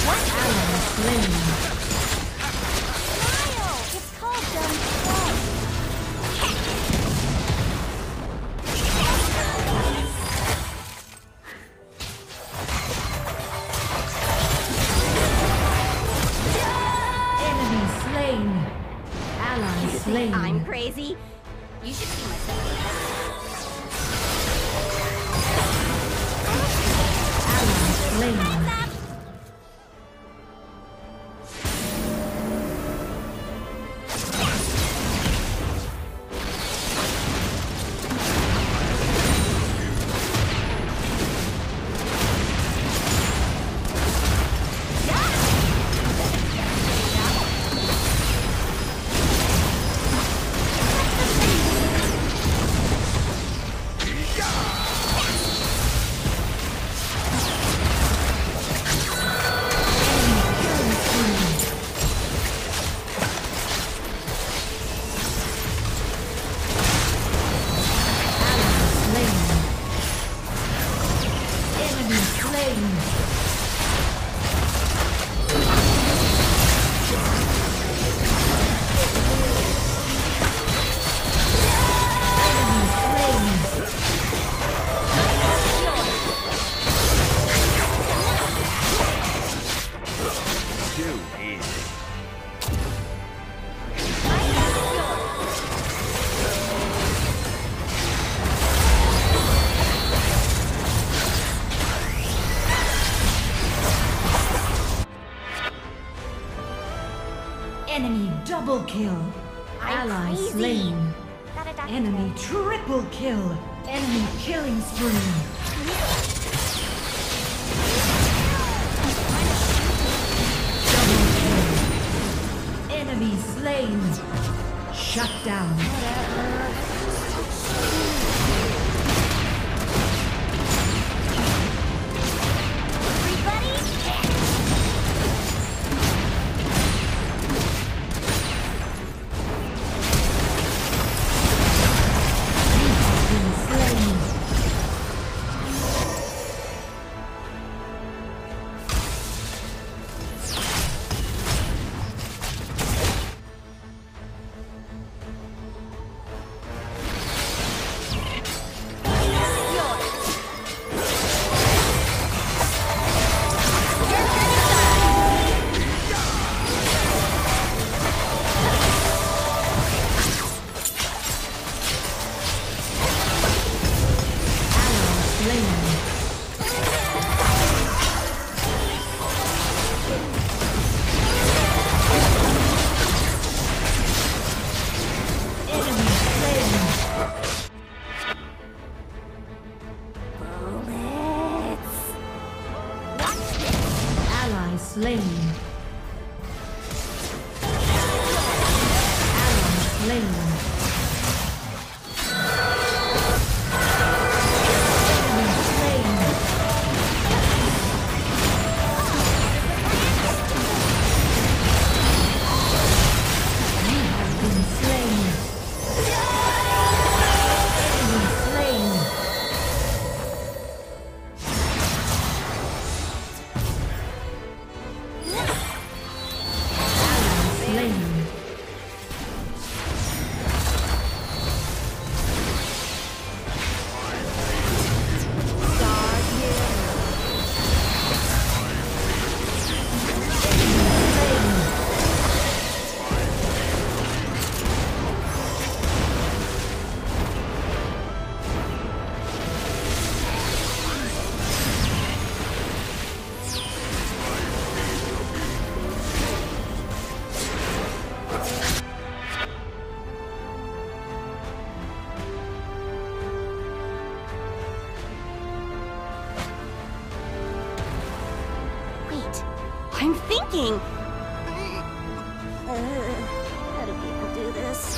I'm crazy. You should see myself. Enemy double kill. Ally slain. Enemy triple kill. Enemy killing spree. Double kill. Enemy slain. Shut down. Slain. Ally slain. I'm thinking. How do people do this?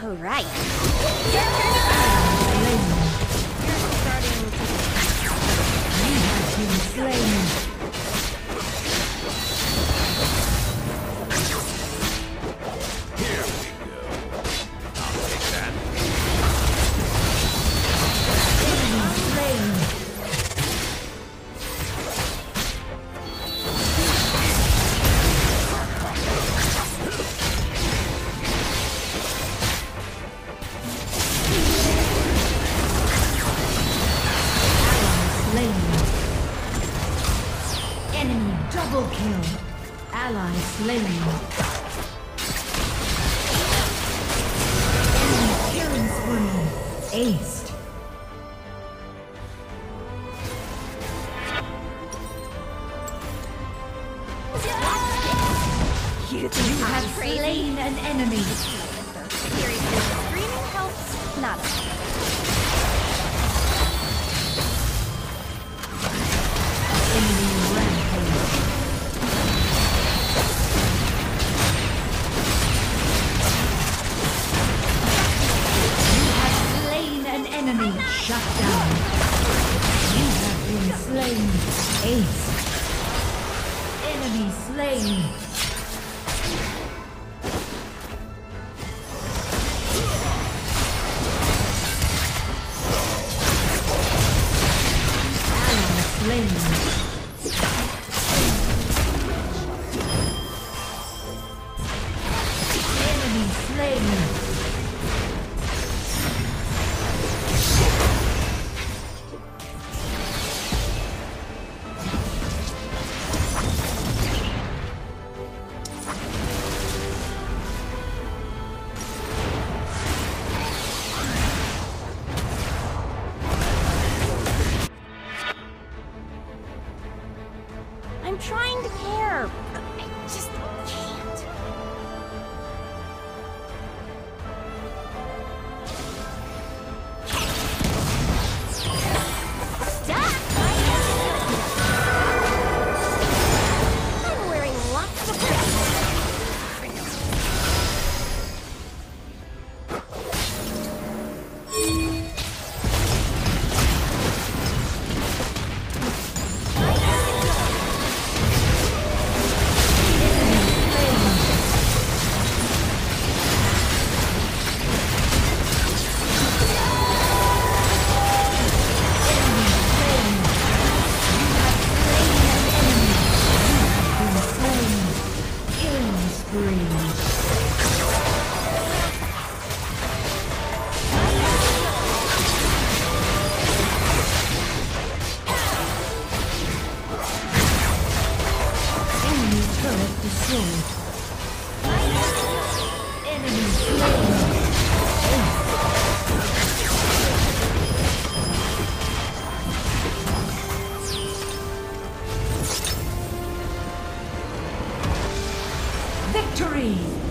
All right. Slain. You're starting to... You have been slain. Here we go. I'll take that. Enemy slain. Enemy double kill. Ally slain. Enemy killing spree. Aced. You think You I'm have crazy? slain an enemy. Seriously, screaming helps not us. Enemy rampage. You have slain an enemy. Shut down. You have been slain. Ace. Enemy slain. Ally slain. Enemy slain. I'm trying to care. I just can't. Stop! I'm wearing lots of Enemy slain. Victory!